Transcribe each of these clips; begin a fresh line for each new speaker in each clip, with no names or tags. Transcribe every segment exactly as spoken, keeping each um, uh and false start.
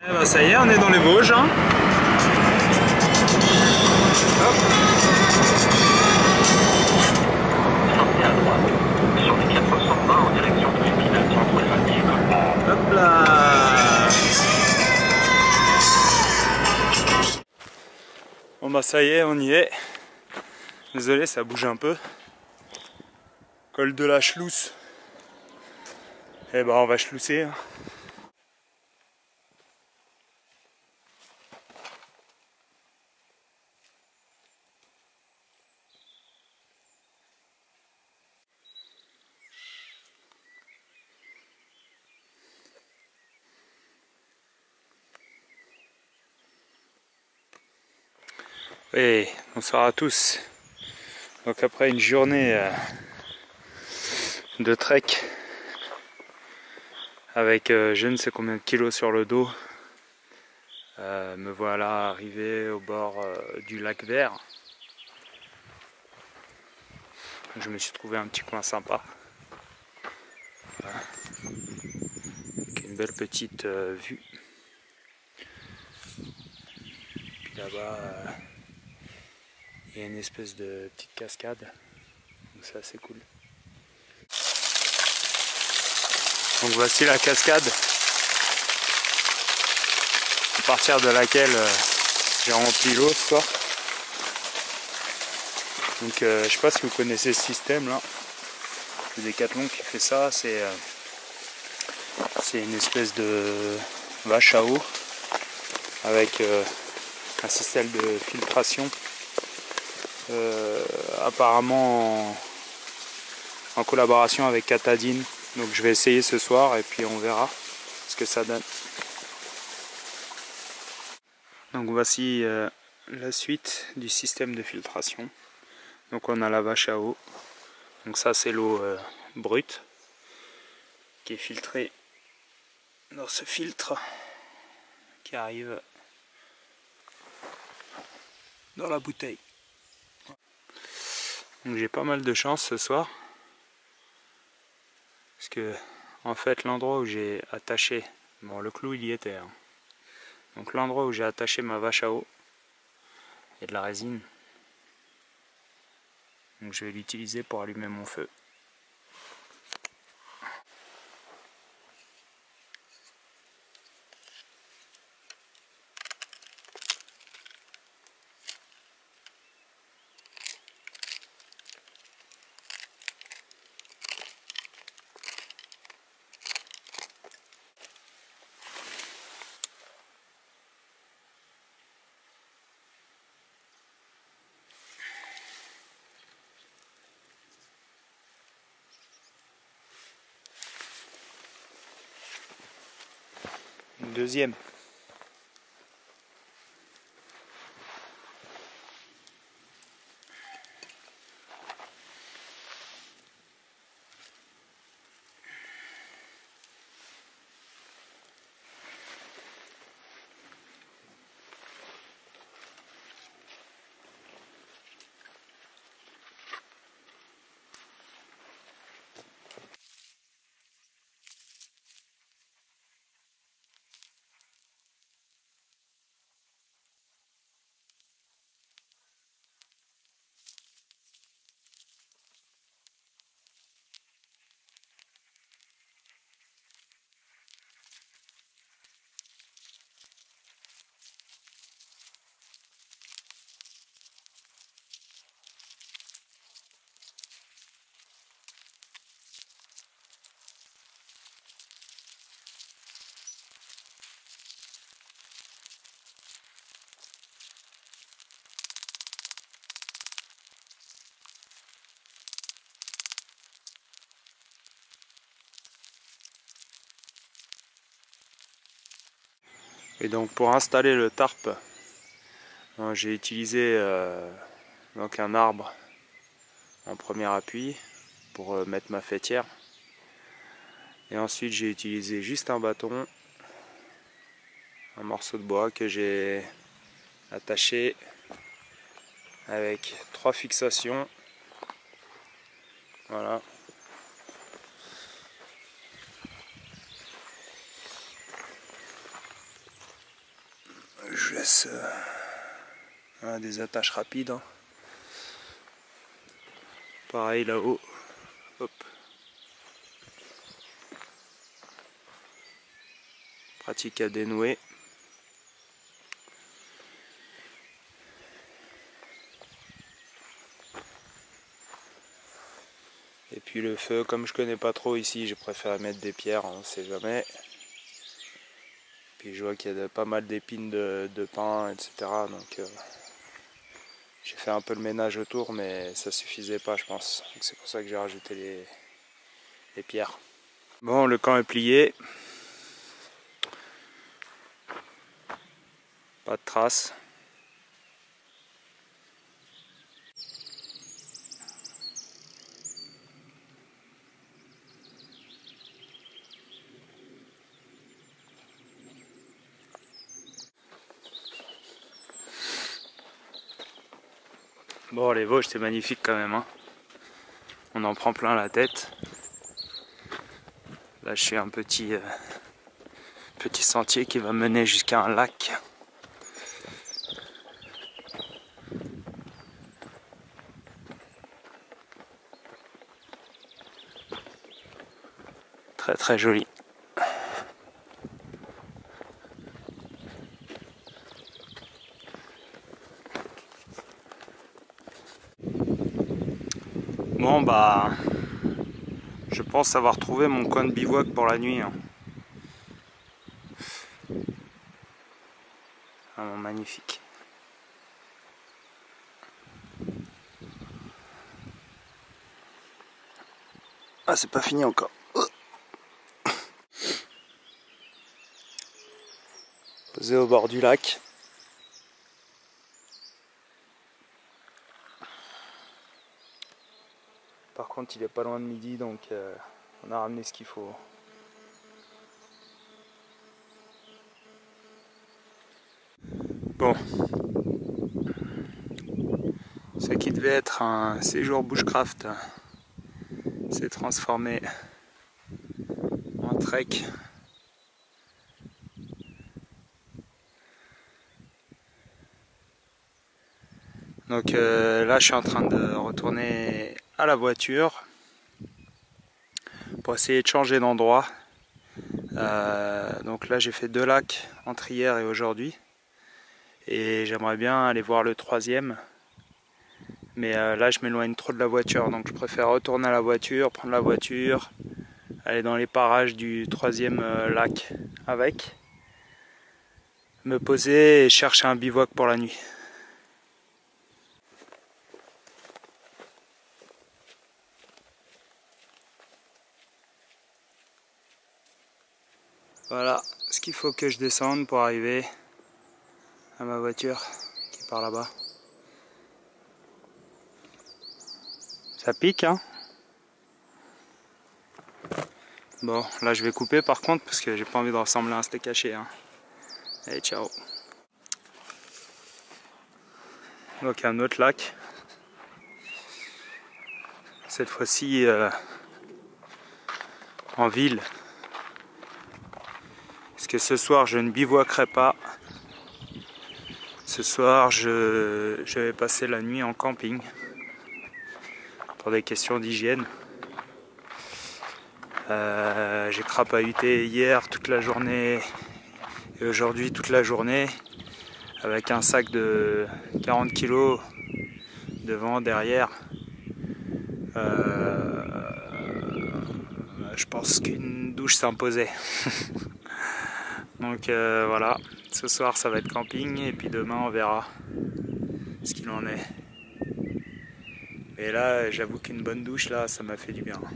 Eh ben ça y est, on est dans les Vosges. Hein. Hop.
Sortez à droite, sur les quatre cent vingt en direction de l'épinal entre les Alpes.
Hop là. Bon bah ça y est, on y est. Désolé, ça bouge un peu. Col de la Schlousse. Eh ben on va chlousser. Hein. Oui, bonsoir à tous. Donc après une journée euh, de trek avec euh, je ne sais combien de kilos sur le dos, euh, me voilà arrivé au bord euh, du lac Vert. Je me suis trouvé un petit coin sympa. Voilà. Avec une belle petite euh, vue. Puis là-bas, euh, il y a une espèce de petite cascade. Donc c'est assez cool. Donc voici la cascade. À partir de laquelle euh, j'ai rempli l'eau ce soir. Donc euh, je sais pas si vous connaissez ce système là. C'est Decathlon qui fait ça. C'est euh, c'est une espèce de vache à eau avec euh, un système de filtration. Euh, apparemment en, en collaboration avec Katadyn. Donc je vais essayer ce soir et puis on verra ce que ça donne. Donc voici euh, la suite du système de filtration. Donc on a la vache à eau. Donc ça c'est l'eau euh, brute qui est filtrée dans ce filtre qui arrive dans la bouteille. Donc j'ai pas mal de chance ce soir. Parce que en fait l'endroit où j'ai attaché, bon le clou il y était. Hein. Donc l'endroit où j'ai attaché ma vache à eau, il y a de la résine. Donc je vais l'utiliser pour allumer mon feu. Deuxième. Et donc pour installer le tarp, j'ai utilisé euh, donc un arbre en premier appui pour euh, mettre ma faîtière. Et ensuite j'ai utilisé juste un bâton, un morceau de bois que j'ai attaché avec trois fixations. Voilà. laisse euh, hein, des attaches rapides. Hein. Pareil là-haut. Hop. Pratique à dénouer. Et puis le feu, comme je connais pas trop ici, j'ai préféré mettre des pierres, on ne sait jamais. Puis je vois qu'il y a de, pas mal d'épines de, de pin, et cetera. Donc euh, j'ai fait un peu le ménage autour, mais ça suffisait pas, je pense. Donc c'est pour ça que j'ai rajouté les, les pierres. Bon, le camp est plié. Pas de traces. Bon, les Vosges, c'est magnifique quand même. Hein. On en prend plein la tête. Là, je suis un petit, euh, petit sentier qui va mener jusqu'à un lac. Très très joli. Bon bah, je pense avoir trouvé mon coin de bivouac pour la nuit. Hein. Ah, magnifique. Ah, c'est pas fini encore. Posé au bord du lac. Par contre, il est pas loin de midi, donc euh, on a ramené ce qu'il faut. Bon. Ce qui devait être un séjour bushcraft s'est transformé en trek. Donc euh, là, je suis en train de retourner à la voiture pour essayer de changer d'endroit. Euh, donc là, j'ai fait deux lacs entre hier et aujourd'hui. Et j'aimerais bien aller voir le troisième. Mais euh, là, je m'éloigne trop de la voiture. Donc je préfère retourner à la voiture, prendre la voiture, aller dans les parages du troisième euh, lac avec, me poser et chercher un bivouac pour la nuit. Voilà ce qu'il faut que je descende pour arriver à ma voiture qui est par là-bas. Ça pique, hein? Bon, là je vais couper par contre parce que j'ai pas envie de ressembler à un steak haché. Hein. Allez, ciao! Donc un autre lac. Cette fois-ci euh, en ville. Parce que ce soir je ne bivouaquerai pas. Ce soir je, je vais passer la nuit en camping. Pour des questions d'hygiène. Euh, j'ai crapahuté hier toute la journée et aujourd'hui toute la journée avec un sac de quarante kilos devant, derrière. Euh, je pense qu'une douche s'imposait. Donc euh, voilà, ce soir ça va être camping et puis demain on verra ce qu'il en est. Et là, j'avoue qu'une bonne douche, là, ça m'a fait du bien.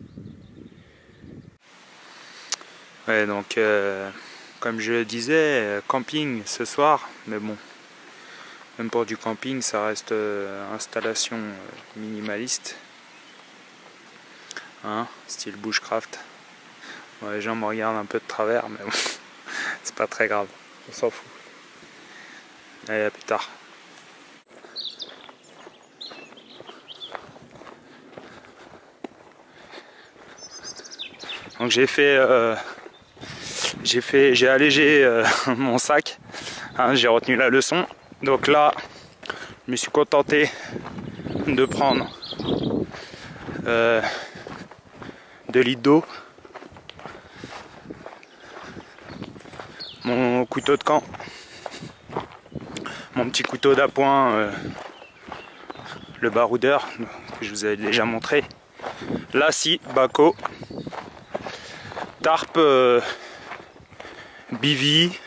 Ouais, donc, euh, comme je le disais, camping ce soir, mais bon, même pour du camping, ça reste euh, installation euh, minimaliste. Hein, style bushcraft. Bon, les gens me regardent un peu de travers, mais bon, c'est pas très grave, on s'en fout. Allez, à plus tard. Donc j'ai fait, euh, j'ai fait, j'ai allégé euh, mon sac Hein, j'ai retenu la leçon. Donc là, je me suis contenté de prendre euh, deux litres d'eau, mon couteau de camp, mon petit couteau d'appoint, euh, le baroudeur que je vous avais déjà montré, la scie, baco, tarpe, euh, bivy,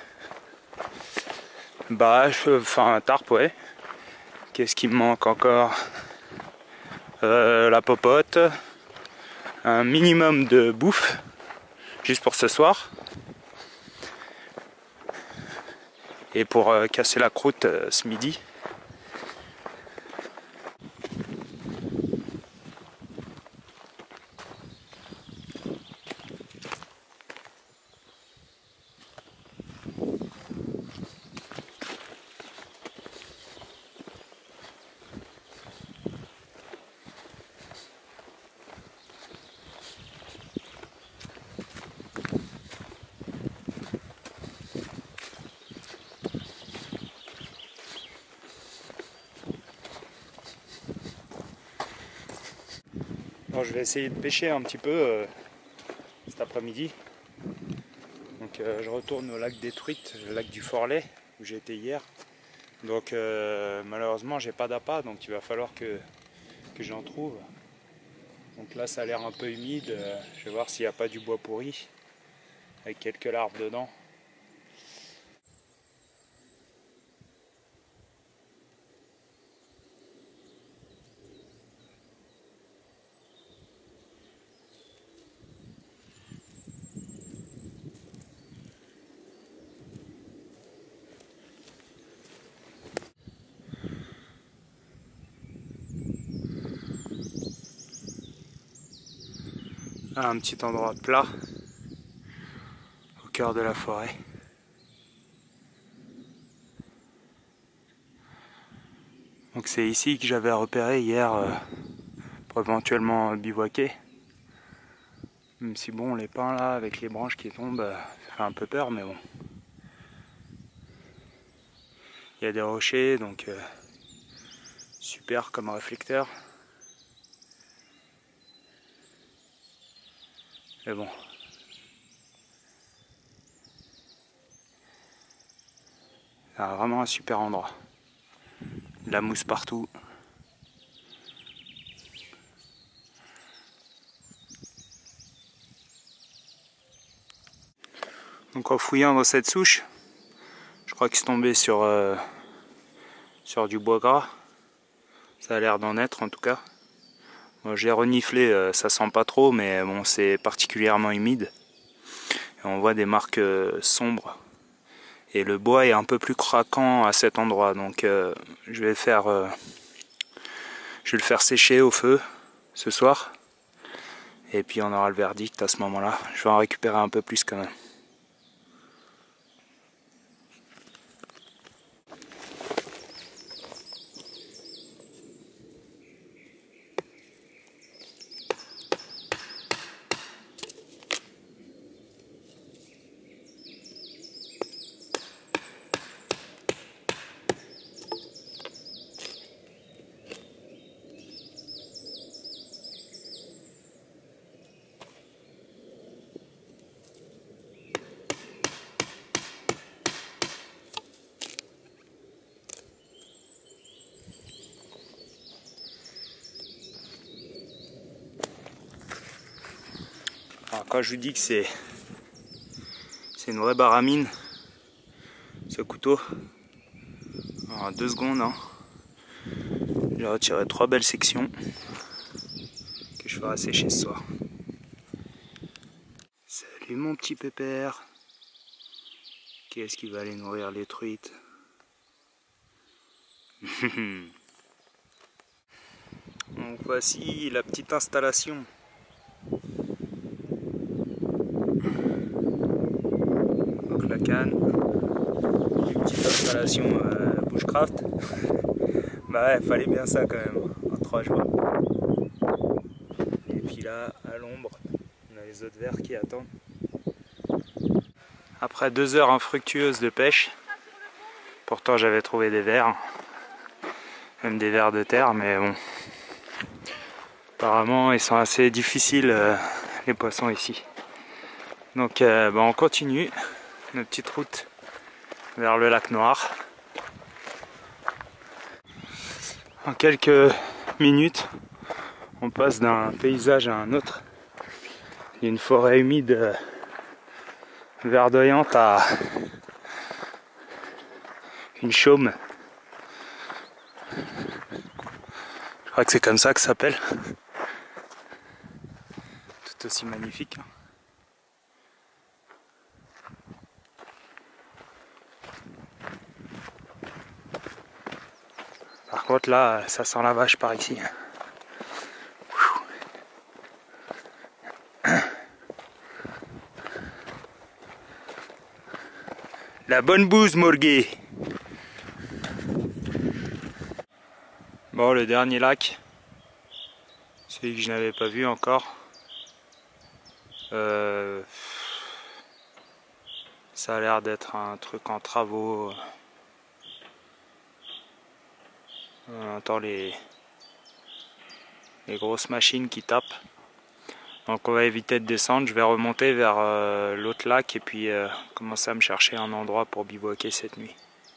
bâche, enfin tarpe, ouais. Qu'est-ce qui me manque encore? euh, La popote, un minimum de bouffe, juste pour ce soir. Et pour euh, casser la croûte euh, ce midi. Bon, je vais essayer de pêcher un petit peu euh, cet après-midi. Donc euh, je retourne au lac des Truites, le lac du Forlet, où j'ai été hier. Donc euh, malheureusement j'ai pas d'appât, donc il va falloir que, que j'en trouve. Donc là ça a l'air un peu humide, euh, je vais voir s'il n'y a pas du bois pourri, avec quelques larves dedans. Un petit endroit plat au cœur de la forêt. Donc c'est ici que j'avais repéré hier euh, pour éventuellement bivouaquer. Même si bon, les pins là avec les branches qui tombent, euh, ça fait un peu peur, mais bon. Il y a des rochers, donc euh, super comme réflecteur. Mais bon. C'est vraiment un super endroit. De la mousse partout. Donc en fouillant dans cette souche, je crois que c'est tombé sur, euh, sur du bois gras. Ça a l'air d'en être en tout cas. Bon, j'ai reniflé, euh, ça sent pas trop, mais bon, c'est particulièrement humide. Et on voit des marques euh, sombres. Et le bois est un peu plus craquant à cet endroit. Donc euh, je vais faire, euh, je vais le faire sécher au feu ce soir. Et puis on aura le verdict à ce moment-là. Je vais en récupérer un peu plus quand même. Alors quand je vous dis que c'est c'est une vraie baramine, ce couteau, en deux secondes, hein, j'ai retiré trois belles sections que je ferai sécher ce soir. Salut mon petit pépère, qu'est-ce qui va aller nourrir les truites? Donc voici la petite installation. Donc la canne, une petite installation euh, bushcraft. Bah ouais, fallait bien ça quand même, en trois jours. Et puis là, à l'ombre, on a les autres vers qui attendent. Après deux heures infructueuses de pêche, Pourtant j'avais trouvé des vers, même des vers de terre, mais bon. Apparemment ils sont assez difficiles euh, les poissons ici. Donc euh, bah, on continue notre petite route vers le lac Noir. En quelques minutes, on passe d'un paysage à un autre. Il y a une forêt humide euh, verdoyante à une chaume. Je crois que c'est comme ça que ça s'appelle. Tout aussi magnifique. Par contre là, ça sent la vache par ici. La bonne bouse, Morguet. Bon, le dernier lac, celui que je n'avais pas vu encore. Euh, ça a l'air d'être un truc en travaux. On entend les, les grosses machines qui tapent. Donc on va éviter de descendre. Je vais remonter vers euh, l'autre lac et puis euh, commencer à me chercher un endroit pour bivouaquer cette nuit.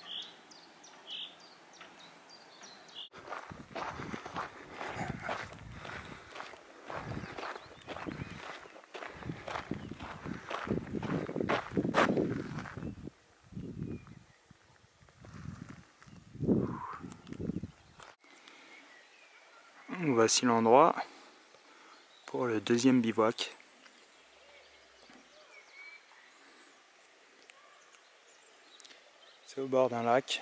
Voici l'endroit pour le deuxième bivouac. C'est au bord d'un lac,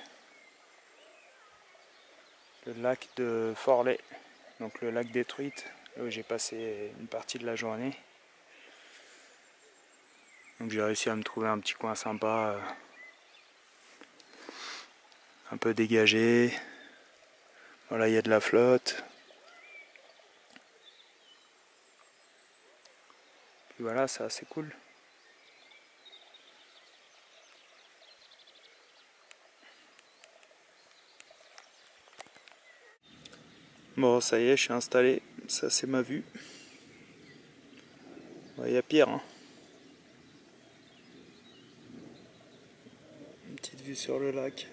le lac de Forlay, donc le lac des Truites, là où j'ai passé une partie de la journée. Donc j'ai réussi à me trouver un petit coin sympa, un peu dégagé. Voilà, il y a de la flotte. Puis voilà, c'est assez cool. Bon, ça y est, je suis installé. Ça, c'est ma vue. Il ouais, y a pire, hein. Une petite vue sur le lac.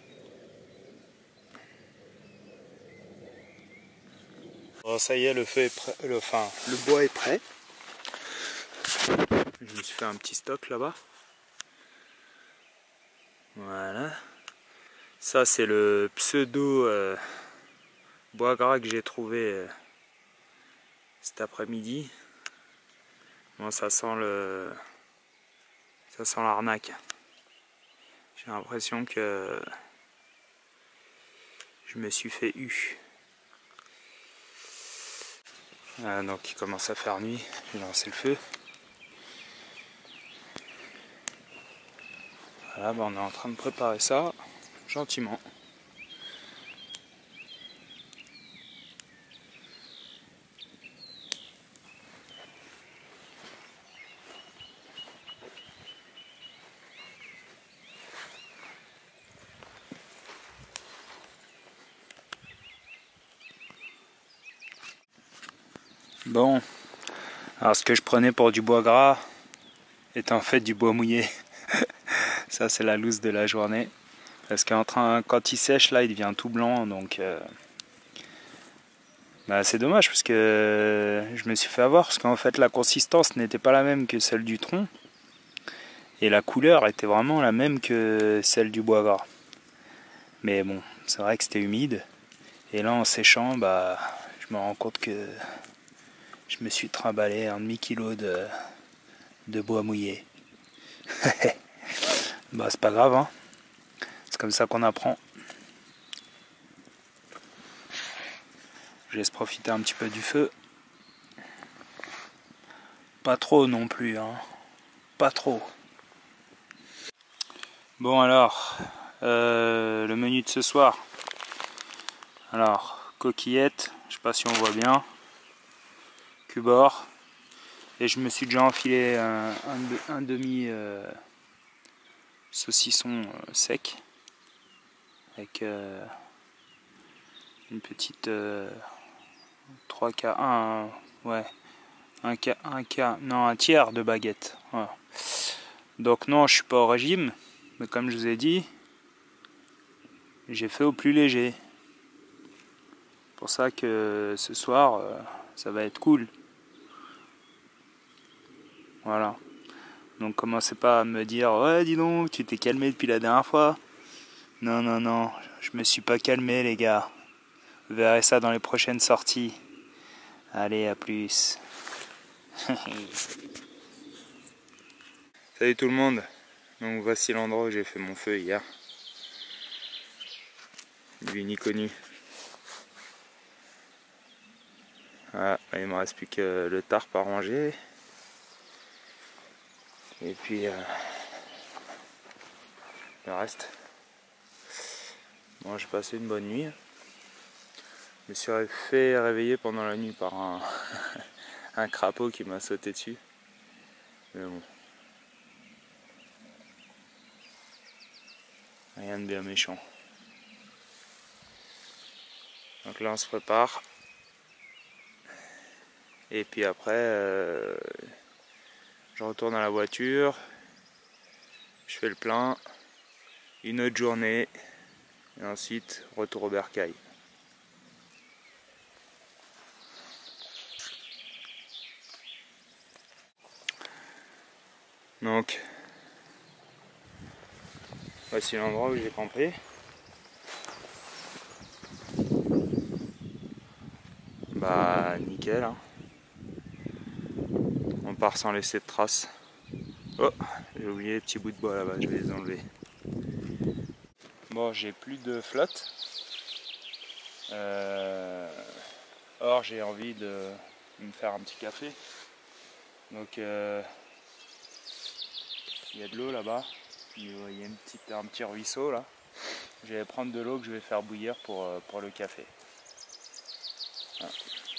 Bon, ça y est, le feu est prêt. Le, enfin, le bois est prêt. Je me suis fait un petit stock là-bas. Voilà. Ça, c'est le pseudo euh, bois gras que j'ai trouvé euh, cet après-midi. Bon, ça sent le, ça sent l'arnaque. J'ai l'impression que je me suis fait eu. Euh, donc il commence à faire nuit. J'ai lancé le feu. Voilà, bah on est en train de préparer ça gentiment. Bon, alors ce que je prenais pour du bois gras est en fait du bois mouillé. Ça c'est la loose de la journée. Parce qu'en train, quand il sèche là il devient tout blanc, donc euh, bah, c'est dommage parce que je me suis fait avoir parce qu'en fait la consistance n'était pas la même que celle du tronc et la couleur était vraiment la même que celle du bois gras. Mais bon, c'est vrai que c'était humide et là en séchant, bah je me rends compte que je me suis trimballé un demi-kilo de, de bois mouillé. Bah c'est pas grave, hein. C'est comme ça qu'on apprend. Je laisse profiter un petit peu du feu. Pas trop non plus, hein. Pas trop. Bon alors, euh, le menu de ce soir. Alors, coquillettes, je sais pas si on voit bien. Cubord. Et je me suis déjà enfilé un, un, un demi euh, saucisson euh, sec. avec euh, une petite euh, trois quarts, un, ouais, un quart, un quart, non un tiers de baguette. Voilà. Donc non, je suis pas au régime, mais comme je vous ai dit, j'ai fait au plus léger. Pour ça que ce soir, euh, ça va être cool. Voilà. Donc commencez pas à me dire ouais dis donc tu t'es calmé depuis la dernière fois. Non non non, je me suis pas calmé les gars. Vous verrez ça dans les prochaines sorties. Allez, à plus. Salut tout le monde. Donc voici l'endroit où j'ai fait mon feu hier. Lui ni connu. Voilà, il me reste plus que le tarp à ranger. Et puis euh, le reste. Bon, j'ai passé une bonne nuit. Je me suis fait réveiller pendant la nuit par un, un crapaud qui m'a sauté dessus. Mais bon. Rien de bien méchant. Donc là on se prépare. Et puis après, euh, je retourne à la voiture. Je fais le plein. Une autre journée. Et ensuite, retour au bercail. Donc, voici l'endroit où j'ai campé. Bah, nickel. Hein. On part sans laisser de traces. Oh, j'ai oublié les petits bouts de bois là-bas, je vais les enlever. Bon, j'ai plus de flotte. Euh... Or, j'ai envie de me faire un petit café. Donc, euh... il y a de l'eau là-bas. Il y a une petite, un petit ruisseau là. Je vais prendre de l'eau que je vais faire bouillir pour, pour le café. Voilà.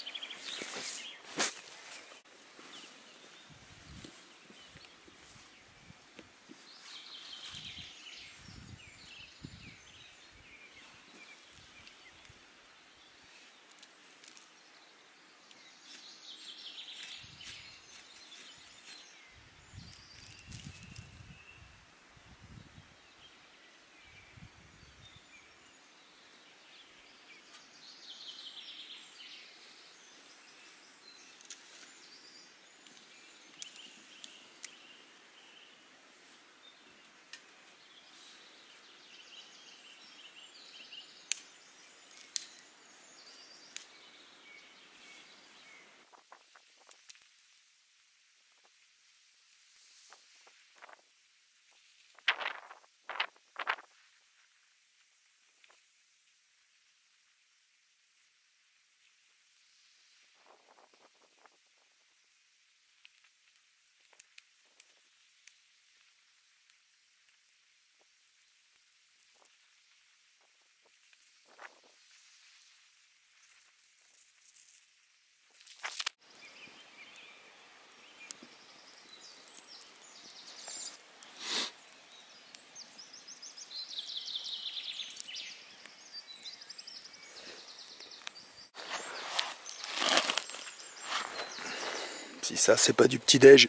Si ça c'est pas du petit-déj.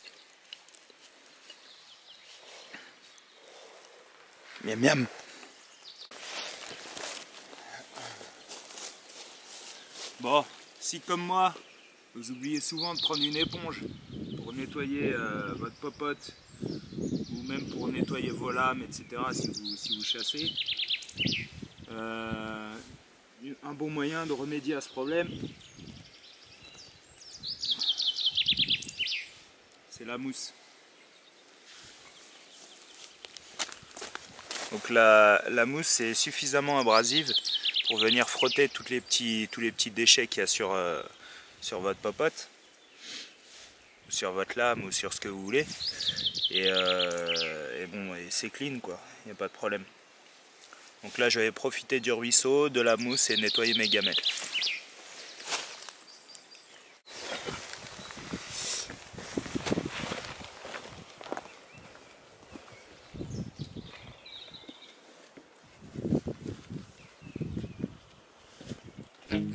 Miam miam. Bon, si comme moi, vous oubliez souvent de prendre une éponge pour nettoyer euh, votre popote, ou même pour nettoyer vos lames, et cetera si vous, si vous chassez, euh, un bon moyen de remédier à ce problème, c'est la mousse. Donc la, la mousse est suffisamment abrasive pour venir frotter toutes les petits, tous les petits déchets qu'il y a sur, euh, sur votre popote, ou sur votre lame, ou sur ce que vous voulez. Et, euh, et bon, c'est clean quoi, il n'y a pas de problème. Donc là je vais profiter du ruisseau, de la mousse et nettoyer mes gamelles.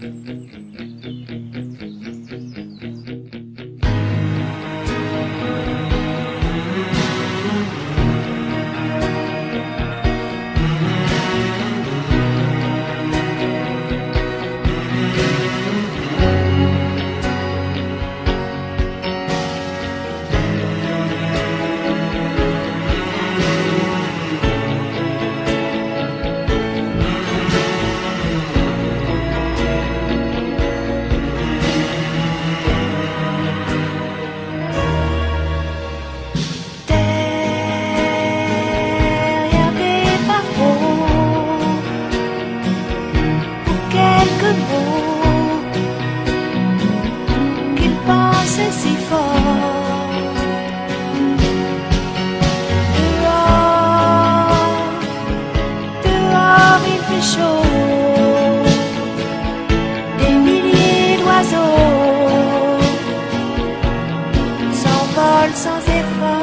Qu'il pensait si fort. Dehors, dehors il fait chaud. Des milliers d'oiseaux s'envolent sans effort.